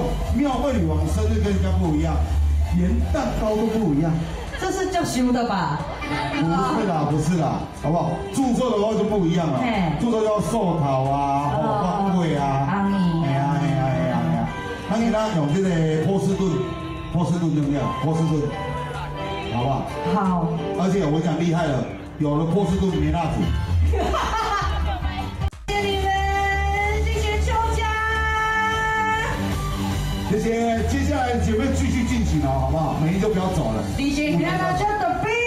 庙会女王生日跟人家不一样，连蛋糕都不一样。 这是叫修的吧？ 不是啦，不是啦，好不好？祝寿的话就不一样了，祝寿要寿桃啊，放贵啊， 阿米， 哎呀，那你呢用这个波士顿对不对？波士顿，好不好？ 好。 而且我讲厉害了，有了波士顿没蜡烛。 谢谢你们，谢谢邱家。 谢谢，接下来姐妹继续进行哦，好不好？美丽就不要走了。 李姐，让大家的杯。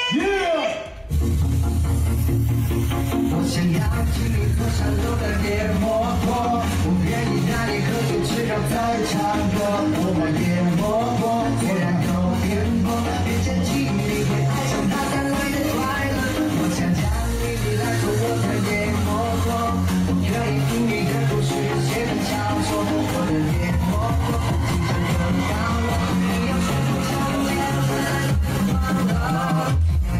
我想要请你喝上路的夜魔锅，我愿意带你喝酒吃肉再唱歌。我们夜魔锅，虽然有颠簸，别嫌弃你会爱上它带来的快乐。我想奖励你来做我的夜魔锅，我可以听你的故事写成小说。我的夜魔锅，精神更高了，你要学出强烈的。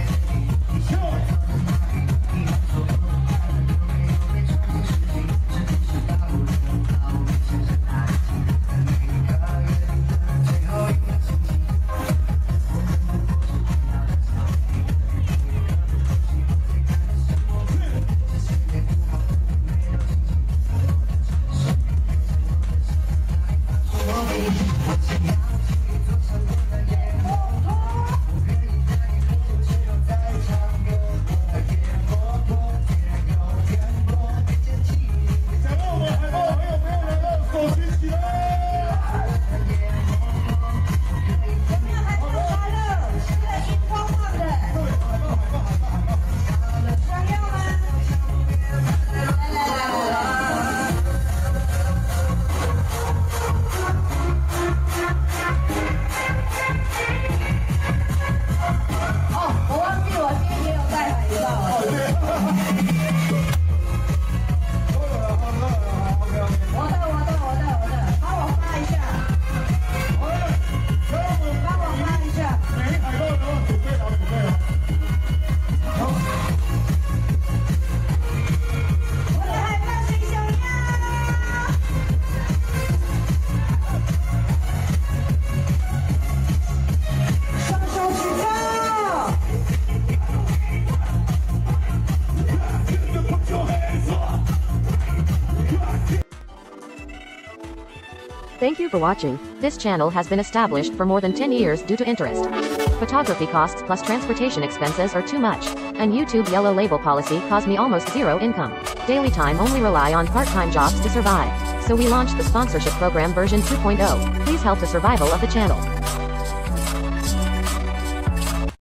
Thank you for watching. This channel has been established for more than 10 years due to interest. Photography costs plus transportation expenses are too much, and YouTube yellow label policy caused me almost zero income. Daily time only rely on part-time jobs to survive. So we launched the sponsorship program version 2.0. Please help the survival of the channel.